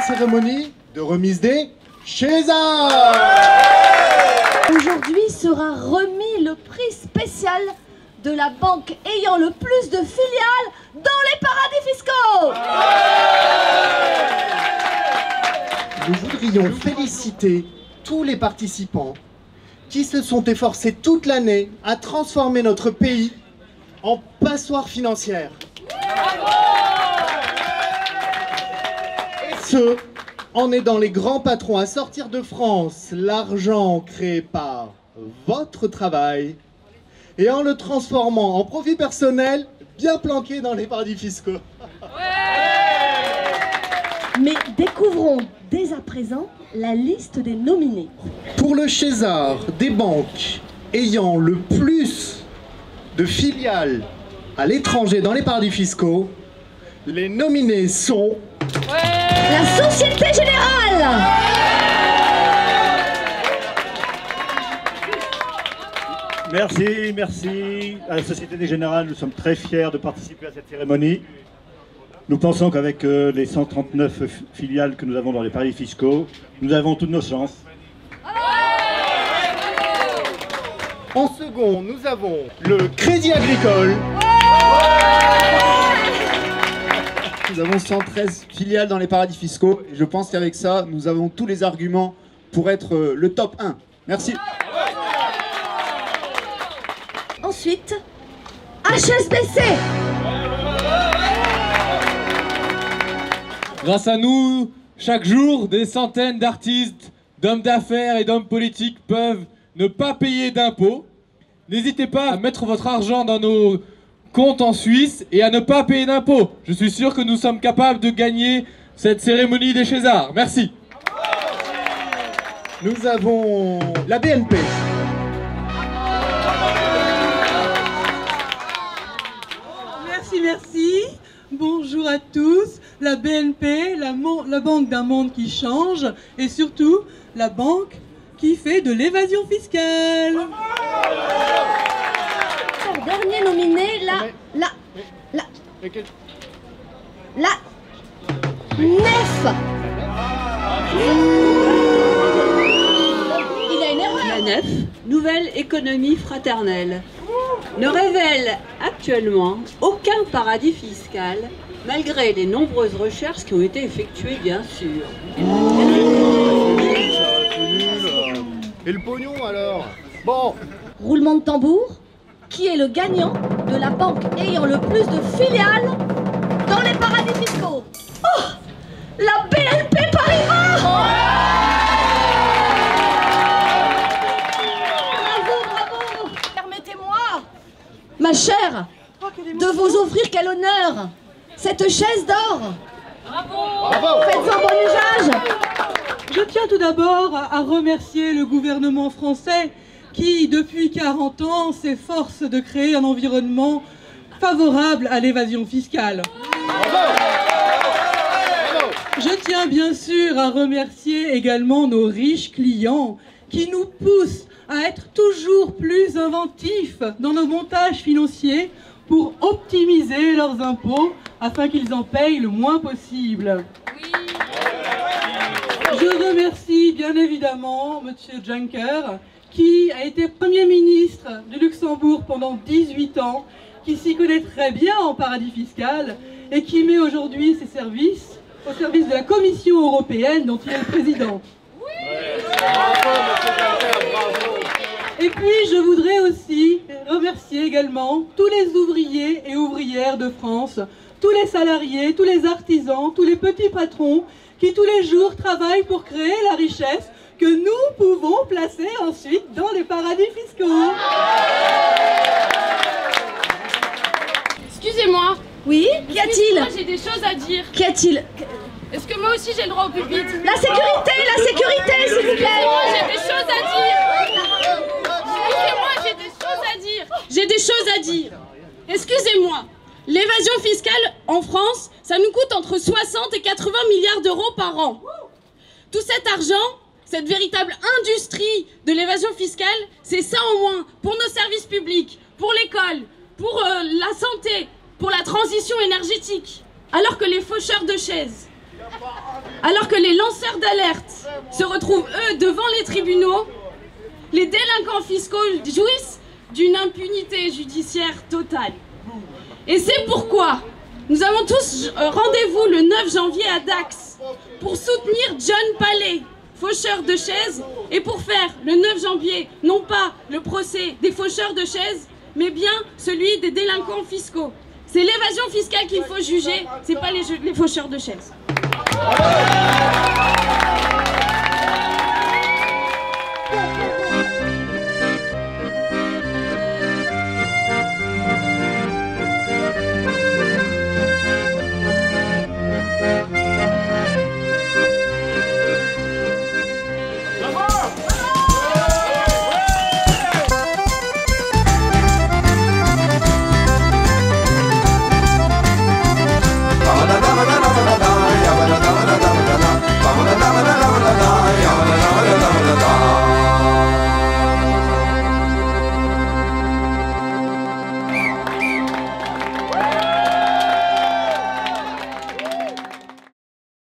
cérémonie de remise des Césars. Aujourd'hui sera remis le prix spécial de la banque ayant le plus de filiales dans les paradis fiscaux. Nous voudrions féliciter tous les participants qui se sont efforcés toute l'année à transformer notre pays en passoire financière. Et ce, en aidant les grands patrons à sortir de France l'argent créé par votre travail et en le transformant en profit personnel bien planqué dans les paradis fiscaux. Mais découvrons dès à présent la liste des nominés. Pour le César des banques ayant le plus de filiales à l'étranger dans les paradis fiscaux, les nominés sont... La Société Générale. Merci à la Société Générale. Nous sommes très fiers de participer à cette cérémonie. Nous pensons qu'avec les 139 filiales que nous avons dans les paradis fiscaux, nous avons toutes nos chances. En second, nous avons le Crédit Agricole. Nous avons 113 filiales dans les paradis fiscaux et je pense qu'avec ça, nous avons tous les arguments pour être le top 1. Merci. Ensuite, HSBC. Grâce à nous, chaque jour, des centaines d'artistes, d'hommes d'affaires et d'hommes politiques peuvent ne pas payer d'impôts. N'hésitez pas à mettre votre argent dans nos comptes en Suisse et à ne pas payer d'impôts. Je suis sûr que nous sommes capables de gagner cette cérémonie des Césars. Merci. Nous avons la BNP. Merci. Bonjour à tous. La BNP, la banque d'un monde qui change et surtout la banque qui fait de l'évasion fiscale. Dernier nominé, la NEF. Il a une erreur. La NEF, Nouvelle Économie Fraternelle, ne révèle actuellement aucun paradis fiscal, malgré les nombreuses recherches qui ont été effectuées, bien sûr. Et le pognon alors? Bon. Roulement de tambour. Qui est le gagnant de la banque ayant le plus de filiales dans les paradis fiscaux? Oh, la BNP Paribas. Bravo. Permettez-moi, ma chère, de vous offrir quel honneur cette chaise d'or. Bravo. Faites-en bon usage. Je tiens tout d'abord à remercier le gouvernement français qui, depuis 40 ans, s'efforce de créer un environnement favorable à l'évasion fiscale. Je tiens bien sûr à remercier également nos riches clients qui nous poussent à être toujours plus inventifs dans nos montages financiers pour optimiser leurs impôts afin qu'ils en payent le moins possible. Je remercie bien évidemment M. Juncker, qui a été Premier ministre du Luxembourg pendant 18 ans, qui s'y connaît très bien en paradis fiscal et qui met aujourd'hui ses services au service de la Commission européenne dont il est le président. Et puis je voudrais aussi remercier également tous les ouvriers et ouvrières de France, tous les salariés, tous les artisans, tous les petits patrons qui tous les jours travaillent pour créer la richesse que nous pouvons placer ensuite dans les paradis fiscaux. Excusez-moi. Oui, qu'y a-t-il? Moi j'ai des choses à dire. Qu'y a-t-il? Est-ce que moi aussi j'ai le droit au pupitre? La sécurité, s'il vous plaît. Excusez-moi, j'ai des choses à dire. Excusez-moi, j'ai des choses à dire. J'ai des choses à dire. Excusez-moi. L'évasion fiscale en France, ça nous coûte entre 60 et 80 milliards d'euros par an. Tout cet argent, cette véritable industrie de l'évasion fiscale, c'est ça en moins pour nos services publics, pour l'école, pour la santé, pour la transition énergétique. Alors que les faucheurs de chaises, Alors que les lanceurs d'alerte se retrouvent, eux, devant les tribunaux, les délinquants fiscaux jouissent d'une impunité judiciaire totale. Et c'est pourquoi nous avons tous rendez-vous le 9 janvier à Dax pour soutenir John Palais, faucheur de chaises, et pour faire le 9 janvier, non pas le procès des faucheurs de chaises, mais bien celui des délinquants fiscaux. C'est l'évasion fiscale qu'il faut juger, c'est pas les faucheurs de chaises.